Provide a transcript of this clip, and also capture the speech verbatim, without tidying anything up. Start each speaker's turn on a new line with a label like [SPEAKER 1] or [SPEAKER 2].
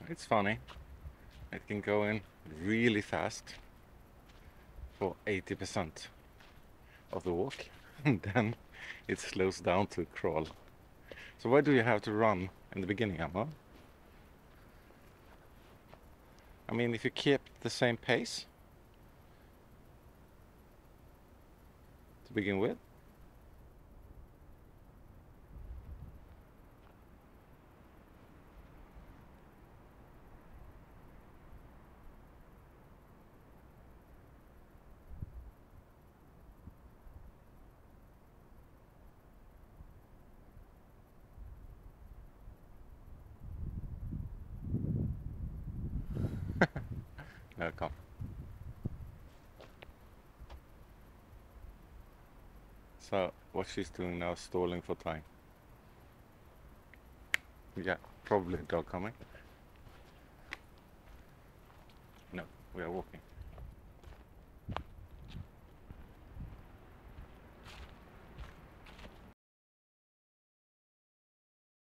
[SPEAKER 1] it's funny. It can go in really fast for eighty percent of the walk, and then it slows down to crawl. So why do you have to run in the beginning, Aamu? I mean, if you keep the same pace to begin with. No, come. So what she's doing now is stalling for time. Yeah, probably a dog coming. No, we are walking.